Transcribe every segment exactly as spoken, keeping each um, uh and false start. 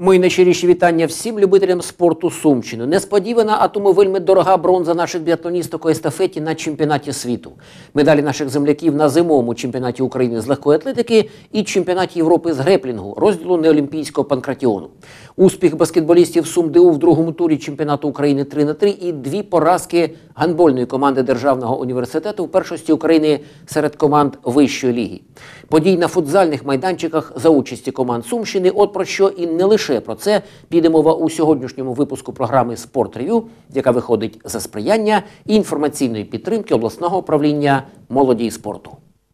Мої найщиріші вітання всім любителям спорту Сумщини. Несподівана, а тому вельми дорога бронза наших біатлоністок у естафеті на чемпіонаті світу. Медалі наших земляків на зимовому чемпіонаті України з легкої атлетики і чемпіонаті Європи з греплінгу, розділу неолімпійського панкратіону. Успіх баскетболістів СумДУ в другому турі чемпіонату України три на три і дві поразки гандбольної команди Державного університету в першості України серед команд вищої ліги. Подій на футзальних майданчиках за участі команд Сумщини, от про що і не лише про це піде мова у сьогоднішньому випуску програми «Спорт-рев'ю», яка виходить за сприяння і інформаційної підтримки обласного управління молоді і спорту.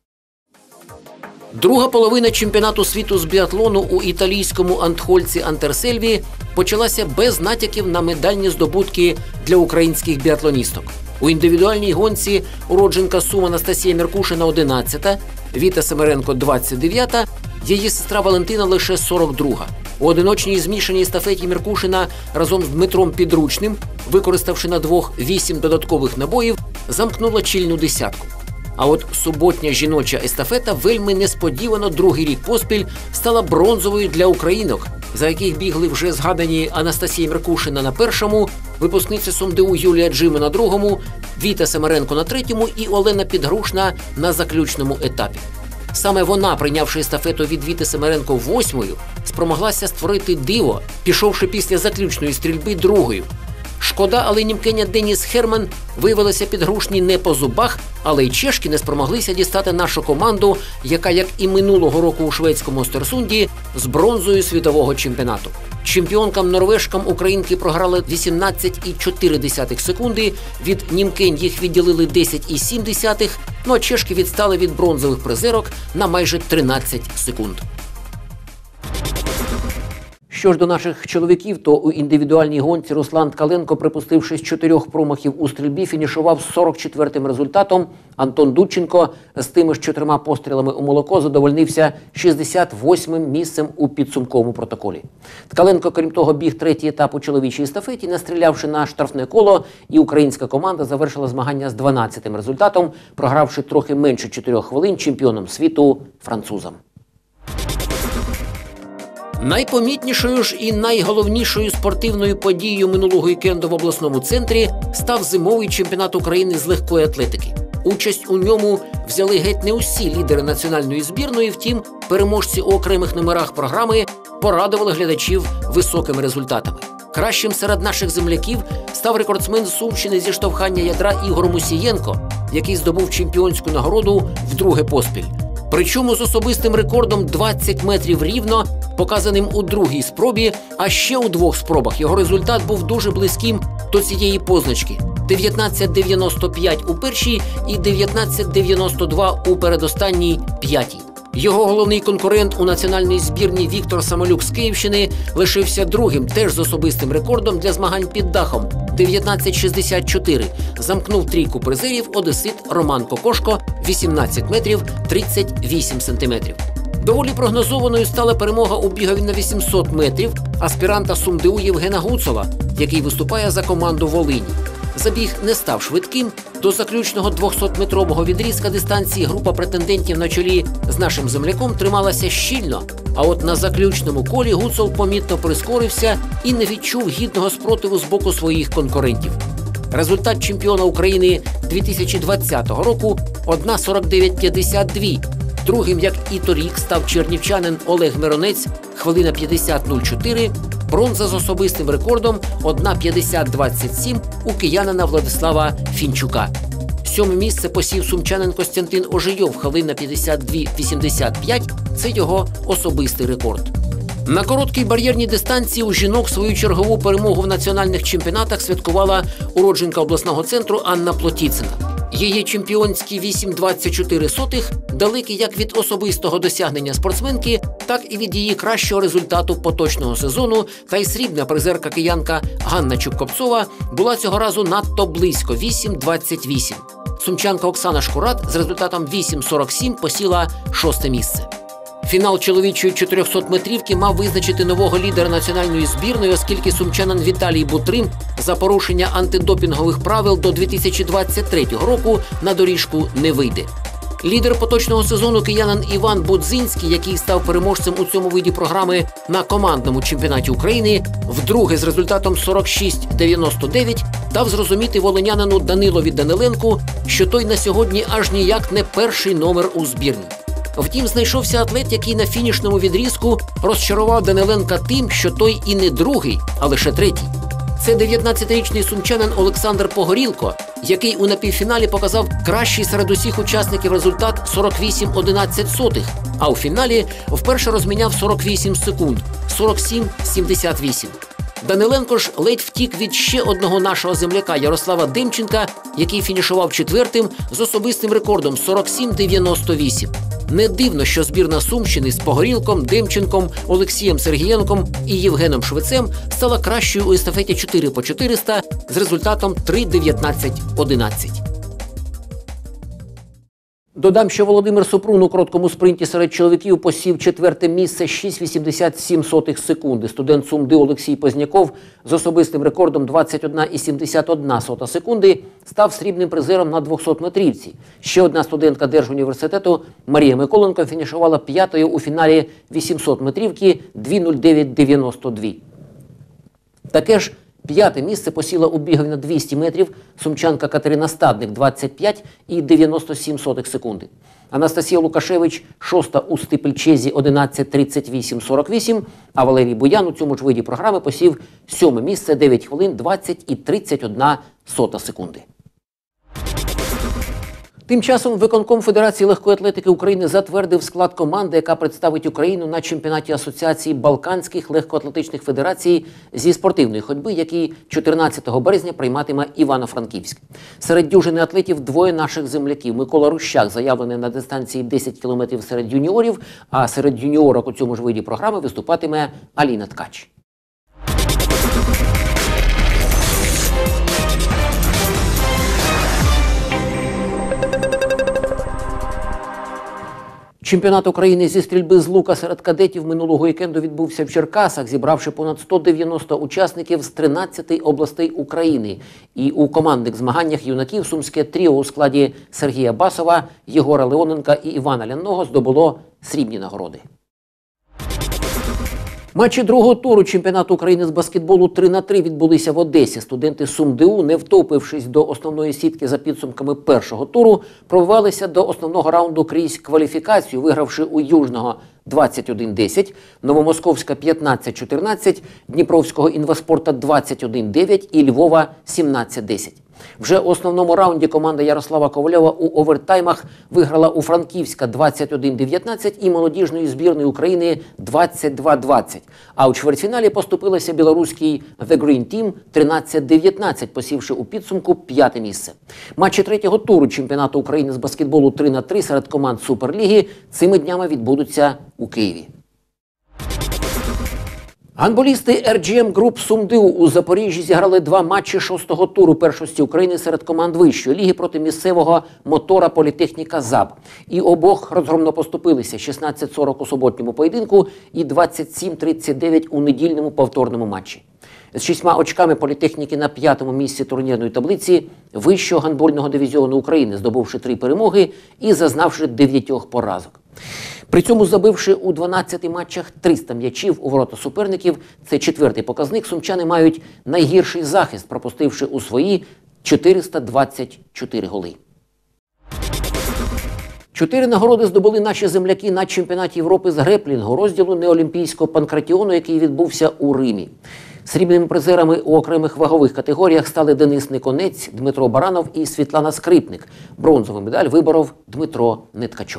Друга половина чемпіонату світу з біатлону у італійському Антхольці Антерсельві почалася без натяків на медальні здобутки для українських біатлоністок. У індивідуальній гонці уродженка Сум Анастасія Меркушина – одинадцята, Віта Семеренко – двадцять дев'ята, її сестра Валентина лише сорок друга. У одиночній змішаній естафеті Меркушина разом з Дмитром Підручним, використавши на двох вісім додаткових набоїв, замкнула чільну десятку. А от суботня жіноча естафета вельми несподівано другий рік поспіль стала бронзовою для українок, за яких бігли вже згадані Анастасія Меркушина на першому, випускниця СумДУ Юлія Джима на другому, Віта Семеренко на третьому і Олена Підгрушна на заключному етапі. Саме вона, прийнявши естафету від Віти Семеренко восьмою, спромоглася створити диво, пішовши після заключної стрільби другою. Шкода, але німкеня Деніс Херман виявилася Підгрушній не по зубах, але й чешки не спромоглися дістати нашу команду, яка, як і минулого року у шведському Остерсунді, з бронзою світового чемпіонату. Чемпіонкам-норвежкам українки програли вісімнадцять цілих чотири десятих секунди, від німкень їх відділили десять цілих сім десятих, ну а чешки відстали від бронзових призерок на майже тринадцять секунд. Що ж до наших чоловіків, то у індивідуальній гонці Руслан Ткаленко, припустивши з чотирьох промахів у стрільбі, фінішував з сорок четвертим результатом. Антон Дудченко з тими ж чотирма пострілами у молоко задовольнився шістдесят восьмим місцем у підсумковому протоколі. Ткаленко, крім того, біг третій етап у чоловічій естафеті, не стрілявши на штрафне коло, і українська команда завершила змагання з дванадцятим результатом, програвши трохи менше чотирьох хвилин чемпіоном світу французам. Найпомітнішою ж і найголовнішою спортивною подією минулого вікенду в обласному центрі став зимовий чемпіонат України з легкої атлетики. Участь у ньому взяли геть не усі лідери національної збірної, втім, переможці у окремих номерах програми порадували глядачів високими результатами. Кращим серед наших земляків став рекордсмен Сумщини зі штовхання ядра Ігор Мусієнко, який здобув чемпіонську нагороду вдруге поспіль. Причому з особистим рекордом двадцять метрів рівно, показаним у другій спробі, а ще у двох спробах його результат був дуже близьким до цієї позначки – дев'ятнадцять дев'яносто п'ять у першій і дев'ятнадцять дев'яносто два у передостанній п'ятій. Його головний конкурент у національній збірній Віктор Самолюк з Київщини лишився другим, теж з особистим рекордом для змагань під дахом – дев'ятнадцять шістдесят чотири. Замкнув трійку призерів одесит Роман Кокошко – вісімнадцять метрів тридцять вісім сантиметрів. Доволі прогнозованою стала перемога у бігові на вісімсот метрів аспіранта СумДУ Євгена Гуцола, який виступає за команду Волині. Забіг не став швидким. До заключного двохсотметрового відрізка дистанції група претендентів на чолі з нашим земляком трималася щільно, а от на заключному колі Гуцол помітно прискорився і не відчув гідного спротиву з боку своїх конкурентів. Результат чемпіона України дві тисячі двадцятого року – один сорок дев'ять п'ятдесят два. Другим, як і торік, став чернівчанин Олег Миронець, хвилина п'ятдесят нуль чотири, бронза з особистим рекордом один п'ятдесят двадцять сім у киянина Владислава Фінчука. Сьоме місце посів сумчанин Костянтин Ожийов, хвилина п'ятдесят два вісімдесят п'ять, це його особистий рекорд. На короткій бар'єрній дистанції у жінок свою чергову перемогу в національних чемпіонатах святкувала уродженка обласного центру Анна Плотіцина. Її чемпіонські вісім двадцять чотири сотих далекі як від особистого досягнення спортсменки, так і від її кращого результату поточного сезону, та й срібна призерка киянка Ганна Чубкопцова була цього разу надто близько – вісім двадцять вісім. Сумчанка Оксана Шкурат з результатом вісім сорок сім посіла шосте місце. Фінал чоловічої чотирьохсотметрівки мав визначити нового лідера національної збірної, оскільки сумчанин Віталій Бутрим за порушення антидопінгових правил до дві тисячі двадцять третього року на доріжку не вийде. Лідер поточного сезону киянин Іван Будзинський, який став переможцем у цьому виді програми на командному чемпіонаті України, вдруге з результатом сорок шість дев'яносто дев'ять дав зрозуміти волинянину Данилові Даниленку, що той на сьогодні аж ніяк не перший номер у збірні. Втім, знайшовся атлет, який на фінішному відрізку розчарував Даниленка тим, що той і не другий, а лише третій. Це дев'ятнадцятирічний сумчанин Олександр Погорілко, який у напівфіналі показав кращий серед усіх учасників результат сорок вісім одинадцять сотих, а у фіналі вперше розміняв сорок вісім секунд – сорок сім сімдесят вісім. Даниленко ж ледь втік від ще одного нашого земляка Ярослава Демченка, який фінішував четвертим з особистим рекордом сорок сім дев'яносто вісім. Не дивно, що збірна Сумщини з Погорілком, Демченком, Олексієм Сергієнком і Євгеном Швецем стала кращою у естафеті чотири по чотириста з результатом три дев'ятнадцять одинадцять. Додам, що Володимир Супрун у короткому спринті серед чоловіків посів четверте місце шість вісімдесят сім сотих секунди. Студент СумДи Олексій Позняков з особистим рекордом двадцять один сімдесят одна сота секунди став срібним призером на двохсотметрівці. Ще одна студентка Держуніверситету Марія Миколенко фінішувала п'ятою у фіналі вісімсотметрівки дві нуль дев'ять дев'яносто два. Таке ж п'яте місце посіла у бігові на двісті метрів сумчанка Катерина Стадник двадцять п'ять і дев'яносто сім сотих секунди. Анастасія Лукашевич шоста у стипельчезі одинадцять тридцять вісім сорок вісім, а Валерій Буян у цьому ж виді програми посів сьоме місце дев'ять хвилин двадцять і тридцять одна сота секунди. Тим часом виконком Федерації легкої атлетики України затвердив склад команди, яка представить Україну на чемпіонаті Асоціації Балканських легкоатлетичних федерацій зі спортивної ходьби, який чотирнадцятого березня прийматиме Івано-Франківськ. Серед дюжини атлетів двоє наших земляків. Микола Рущак заявлений на дистанції десять кілометрів серед юніорів, а серед юніорок у цьому ж виді програми виступатиме Аліна Ткач. Чемпіонат України зі стрільби з лука серед кадетів минулого вікенду відбувся в Черкасах, зібравши понад сто дев'яносто учасників з тринадцяти областей України. І у командних змаганнях юнаків сумське тріо у складі Сергія Басова, Єгора Леоненка і Івана Ляного здобуло срібні нагороди. Матчі другого туру чемпіонату України з баскетболу три на три відбулися в Одесі. Студенти СумДУ, не втопившись до основної сітки за підсумками першого туру, пробивалися до основного раунду крізь кваліфікацію, вигравши у Южного двадцять один десять, Новомосковська п'ятнадцять чотирнадцять, Дніпровського інваспорта двадцять один дев'ять і Львова сімнадцять десять. Вже у основному раунді команда Ярослава Ковальова у овертаймах виграла у Франківська двадцять один дев'ятнадцять і молодіжної збірної України двадцять два двадцять. А у чвертьфіналі поступилася білоруський The Green Team тринадцять дев'ятнадцять, посівши у підсумку п'яте місце. Матчі третього туру чемпіонату України з баскетболу три на три серед команд Суперліги цими днями відбудуться у Києві. Гандболісти ер джі ем Group СумДУ у Запоріжжі зіграли два матчі шостого туру першості України серед команд вищої ліги проти місцевого мотора Політехніка ЗАБ. І обох розгромно поступилися шістнадцять сорок у суботньому поєдинку і двадцять сім тридцять дев'ять у недільному повторному матчі. З шістьма очками Політехніки на п'ятому місці турнірної таблиці вищого гандбольного дивізіону України, здобувши три перемоги і зазнавши дев'ятьох поразок. При цьому забивши у дванадцяти матчах триста м'ячів у ворота суперників, це четвертий показник, сумчани мають найгірший захист, пропустивши у свої чотириста двадцять чотири голи. Чотири нагороди здобули наші земляки на чемпіонаті Європи з греплінгу, розділу неолімпійського панкратіону, який відбувся у Римі. Срібними призерами у окремих вагових категоріях стали Денис Никонець, Дмитро Баранов і Світлана Скрипник. Бронзову медаль виборов Дмитро Неткачов.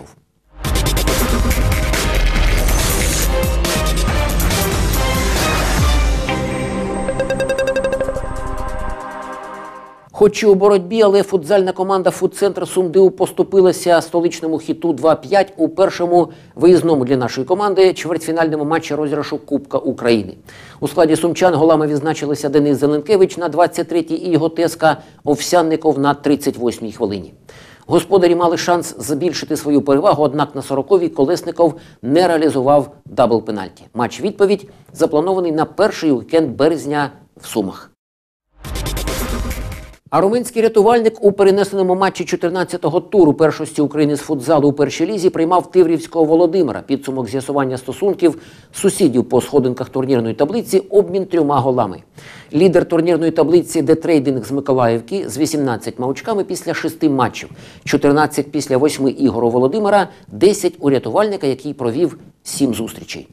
Хоч і у боротьбі, але футзальна команда «Футцентр СумДУ» поступилася столичному «Хіту» два п'ять у першому виїзному для нашої команди чвертьфінальному матчі розіграшу Кубка України. У складі сумчан голами відзначилися Денис Зеленкевич на двадцять третій і його тезка Овсянников на тридцять восьмій хвилині. Господарі мали шанс збільшити свою перевагу, однак на сороковій Колесников не реалізував дабл-пенальті. Матч-відповідь запланований на перший вікенд березня в Сумах. А румунський рятувальник у перенесеному матчі чотирнадцятого туру першості України з футзалу у першій лізі приймав Тиврівського Володимира. Підсумок з'ясування стосунків сусідів по сходинках турнірної таблиці – обмін трьома голами. Лідер турнірної таблиці «Детрейдинг» з Миколаївки з вісімнадцятьма очками після шести матчів. чотирнадцять після восьми ігор у Володимира, десять у рятувальника, який провів сім зустрічей.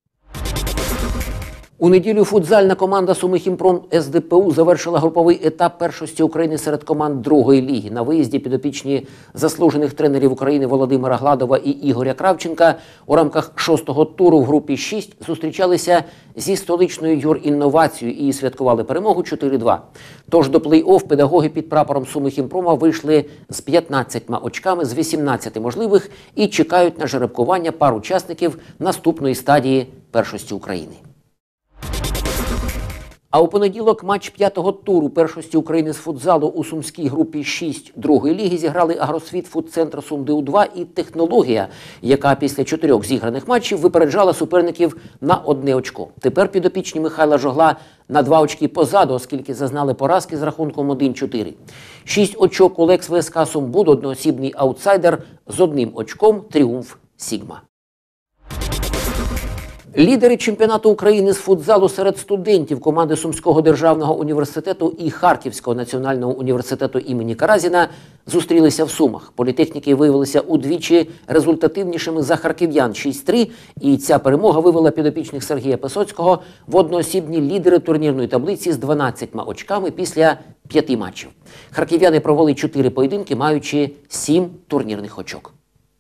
У неділю футзальна команда «Сумихімпром» ес де пе у завершила груповий етап першості України серед команд другої ліги. На виїзді підопічні заслужених тренерів України Володимира Гладова і Ігоря Кравченка у рамках шостого туру в групі шість зустрічалися зі столичною Юрінновацією і святкували перемогу чотири два. Тож до плей-офф педагоги під прапором «Сумихімпрома» вийшли з п'ятнадцятьма очками з вісімнадцяти можливих і чекають на жеребкування пар учасників наступної стадії першості України. А у понеділок матч п'ятого туру першості України з футзалу у сумській групі шість другої ліги зіграли «Агросвіт» фудцентр «СумДУ два» і «Технологія», яка після чотирьох зіграних матчів випереджала суперників на одне очко. Тепер підопічні Михайла Жогла на два очки позаду, оскільки зазнали поразки з рахунком один чотири. Шість очок у «Лекс ВСК Сумбуд», одноосібний аутсайдер з одним очком «Тріумф Сігма». Лідери чемпіонату України з футзалу серед студентів команди Сумського державного університету і Харківського національного університету імені Каразіна зустрілися в Сумах. Політехніки виявилися удвічі результативнішими за харків'ян шість три, і ця перемога вивела підопічних Сергія Песоцького в одноосібні лідери турнірної таблиці з дванадцятьма очками після п'яти матчів. Харків'яни провели чотири поєдинки, маючи сім турнірних очок.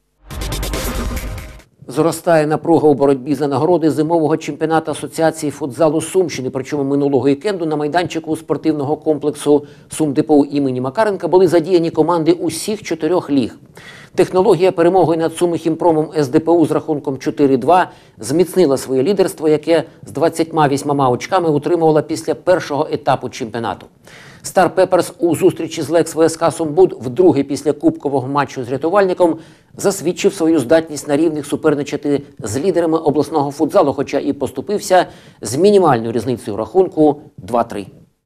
Зростає напруга у боротьбі за нагороди зимового чемпіонату Асоціації футзалу Сумщини. Причому минулого вікенду на майданчику спортивного комплексу СумДПУ імені Макаренка були задіяні команди усіх чотирьох ліг. Технологія перемогою над Сумихімпромом ес де пе у з рахунком чотири два зміцнила своє лідерство, яке з двадцятьма восьмима очками утримувала після першого етапу чемпіонату. Стар Пеперс у зустрічі з «Лекс ВСК Сумбуд» вдруге після кубкового матчу з рятувальником засвідчив свою здатність на рівних суперничати з лідерами обласного футзалу, хоча і поступився з мінімальною різницею рахунку два три.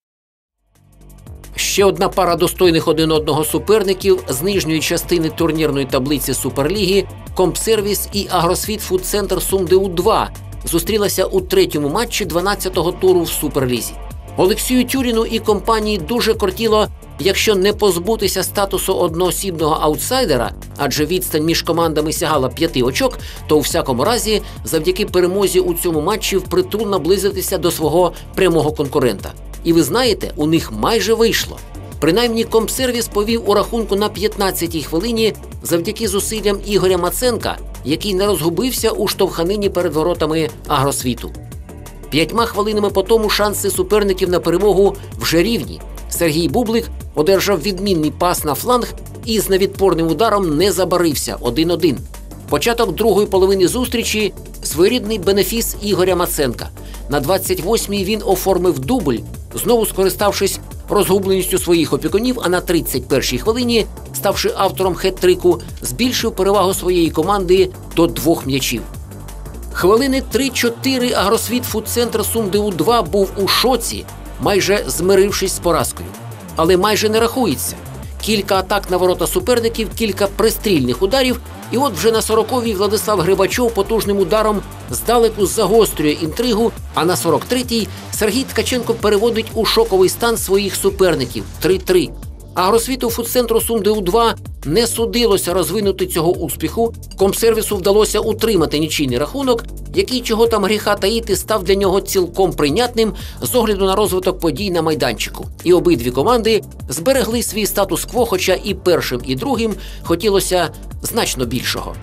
Ще одна пара достойних один одного суперників з нижньої частини турнірної таблиці Суперліги «Компсервіс» і «Агросвіт» фудцентр «СумДУ два» зустрілася у третьому матчі дванадцятого туру в Суперлізі. Олексію Тюріну і компанії дуже кортіло, якщо не позбутися статусу одноосібного аутсайдера, адже відстань між командами сягала п'яти очок, то у всякому разі завдяки перемозі у цьому матчі впритул наблизитися до свого прямого конкурента. І ви знаєте, у них майже вийшло. Принаймні, Компсервіс повів у рахунку на п'ятнадцятій хвилині завдяки зусиллям Ігоря Маценка, який не розгубився у штовханині перед воротами Агросвіту. П'ятьма хвилинами по тому шанси суперників на перемогу вже рівні. Сергій Бублик одержав відмінний пас на фланг і з невідпорним ударом не забарився один один. Початок другої половини зустрічі – своєрідний бенефіс Ігоря Маценка. На двадцять восьмій він оформив дубль, знову скориставшись розгубленістю своїх опікунів, а на тридцять першій хвилині, ставши автором хет-трику, збільшив перевагу своєї команди до двох м'ячів. Хвилини три-чотири «Агросвіт» фудцентр «СумДУ два» був у шоці, майже змирившись з поразкою. Але майже не рахується. Кілька атак на ворота суперників, кілька пристрільних ударів, і от вже на сороковій Владислав Грибачов потужним ударом здалеку загострює інтригу, а на сорок третій Сергій Ткаченко переводить у шоковий стан своїх суперників три три. Агросвіту фудцентру «СумДУ два» не судилося розвинути цього успіху. Компсервісу вдалося утримати нічийний рахунок, який, чого там гріха таїти, став для нього цілком прийнятним з огляду на розвиток подій на майданчику. І обидві команди зберегли свій статус-кво, хоча і першим, і другим хотілося значно більшого.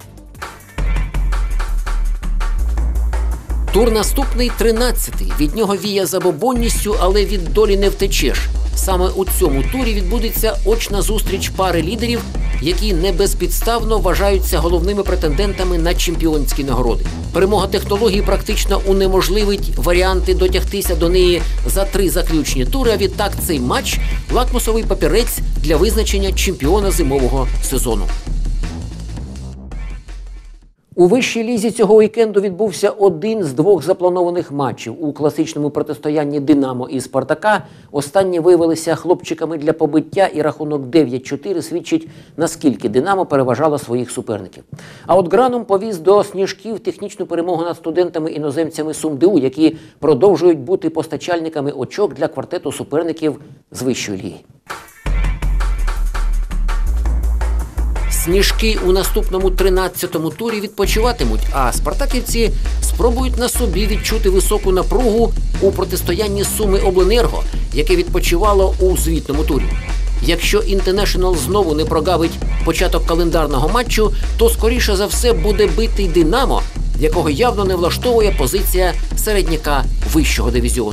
Тур наступний – тринадцятий. Від нього віє забобонністю, але від долі не втечеш. Саме у цьому турі відбудеться очна зустріч пари лідерів, які не безпідставно вважаються головними претендентами на чемпіонські нагороди. Перемога технології практично унеможливить варіанти дотягтися до неї за три заключні тури, а відтак цей матч – лакмусовий папірець для визначення чемпіона зимового сезону. У вищій лізі цього вікенду відбувся один з двох запланованих матчів. У класичному протистоянні «Динамо» і «Спартака» останні виявилися хлопчиками для побиття, і рахунок дев'ять чотири свідчить, наскільки «Динамо» переважало своїх суперників. А от Граном повіз до Сніжків технічну перемогу над студентами-іноземцями СумДУ, які продовжують бути постачальниками очок для квартету суперників з вищої ліги. Сніжки у наступному тринадцятому турі відпочиватимуть, а спартаківці спробують на собі відчути високу напругу у протистоянні Суми Обленерго, яке відпочивало у звітному турі. Якщо «Інтернешнл» знову не прогавить початок календарного матчу, то скоріше за все буде битий «Динамо», якого явно не влаштовує позиція середняка вищого дивізіону.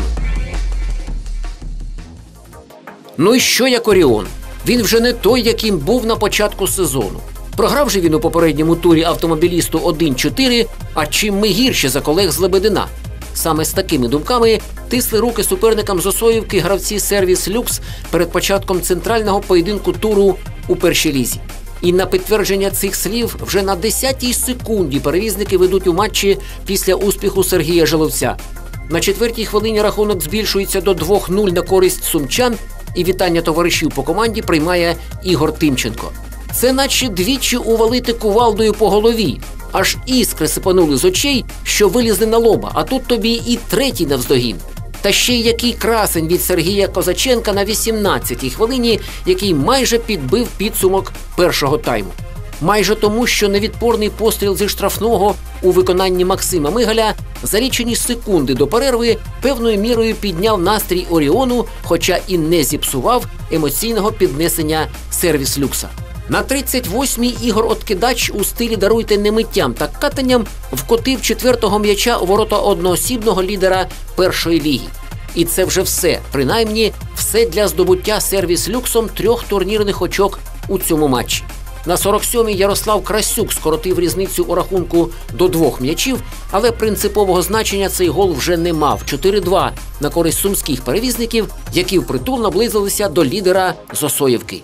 Ну і що як «Оріон»? Він вже не той, яким був на початку сезону. Програв же він у попередньому турі «Автомобілісту» один чотири, а чим ми гірші за колег з «Лебедина». Саме з такими думками тисли руки суперникам з Осоївки гравці «Сервіс Люкс» перед початком центрального поєдинку туру у першій лізі. І на підтвердження цих слів вже на десятій секунді перевізники ведуть у матчі після успіху Сергія Жиловця. На четвертій хвилині рахунок збільшується до два нуль на користь сумчан, і вітання товаришів по команді приймає Ігор Тимченко. Це наче двічі увалити кувалдою по голові. Аж іскри сипанули з очей, що вилізли на лоба, а тут тобі і третій навздогін. Та ще й який красень від Сергія Козаченка на вісімнадцятій хвилині, який майже підбив підсумок першого тайму. Майже тому, що невідпорний постріл зі штрафного у виконанні Максима Мигаля за лічені секунди до перерви певною мірою підняв настрій «Оріону», хоча і не зіпсував емоційного піднесення «Сервіс Люкса». На тридцять восьмій Ігор Откидач у стилі «даруйте не миттям та катанням» вкотив четвертого м'яча у ворота одноосібного лідера першої ліги. І це вже все, принаймні все для здобуття «Сервіс Люксом» трьох турнірних очок у цьому матчі. На сорок сьомій Ярослав Красюк скоротив різницю у рахунку до двох м'ячів, але принципового значення цей гол вже не мав. чотири два на користь сумських перевізників, які впритул наблизилися до лідера з Осоївки.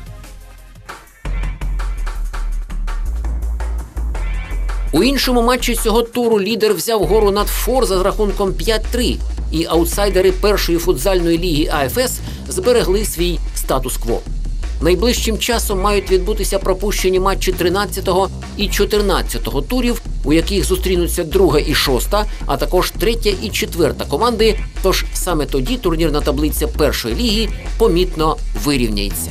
У іншому матчі цього туру лідер взяв гору над Форза з рахунком п'ять три, і аутсайдери першої футзальної ліги АФС зберегли свій статус-кво. Найближчим часом мають відбутися пропущені матчі тринадцятого і чотирнадцятого турів, у яких зустрінуться друга і шоста, а також третя і четверта команди, тож саме тоді турнірна таблиця першої ліги помітно вирівняється.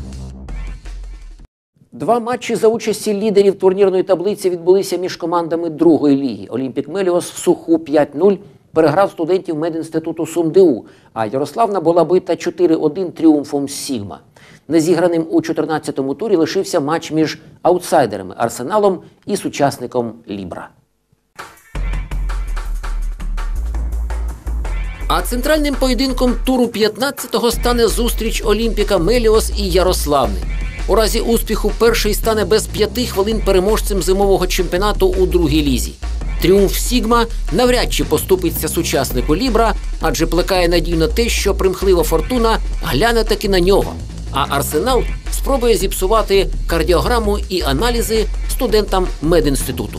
Два матчі за участі лідерів турнірної таблиці відбулися між командами другої ліги. «Олімпік Меліос» в Суху п'ять нуль переграв студентів медінституту СумДУ, а Ярославна була бита чотири один тріумфом «Сігма». Незіграним у чотирнадцятому турі лишився матч між аутсайдерами «Арсеналом» і сучасником «Лібра». А центральним поєдинком туру п'ятнадцятого стане зустріч «Олімпіка Меліос» і Ярославни. У разі успіху перший стане без п'яти хвилин переможцем зимового чемпіонату у другій лізі. Тріумф «Сігма» навряд чи поступиться сучаснику «Лібра», адже плекає надію на те, що примхлива фортуна гляне таки на нього. А «Арсенал» спробує зіпсувати кардіограму і аналізи студентам медінституту.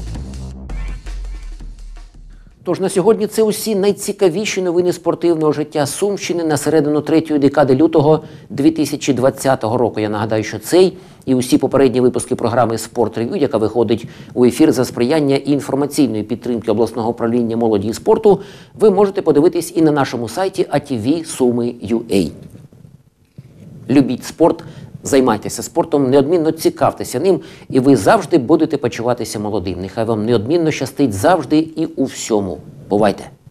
Тож на сьогодні це усі найцікавіші новини спортивного життя Сумщини на середину третьої декади лютого дві тисячі двадцятого року. Я нагадаю, що цей і усі попередні випуски програми «Спорт-рев'ю», яка виходить у ефір за сприяння і інформаційної підтримки обласного управління молоді і спорту, ви можете подивитись і на нашому сайті а ті ві суми крапка ю а. Любіть спорт, займайтеся спортом, неодмінно цікавтеся ним, і ви завжди будете почуватися молодим. Нехай вам неодмінно щастить завжди і у всьому. Бувайте!